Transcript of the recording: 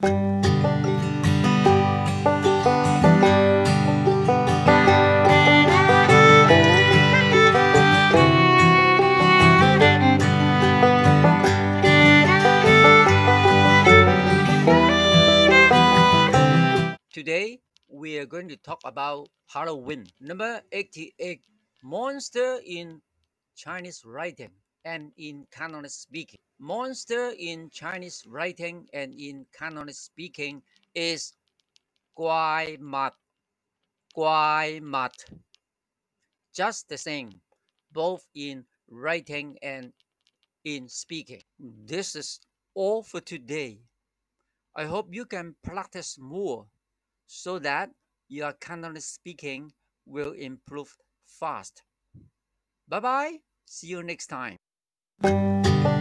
Today, we are going to talk about Halloween No.88, Monster in Chinese writing and in Cantonese speaking. Monster in Chinese writing and in Cantonese speaking is 怪物, 怪物. Just the same, both in writing and in speaking. This is all for today. I hope you can practice more so that your Cantonese speaking will improve fast. Bye bye. See you next time.